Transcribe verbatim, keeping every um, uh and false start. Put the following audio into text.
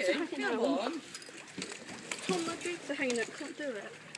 Come on. Tom, my boots are hanging up, can't do it.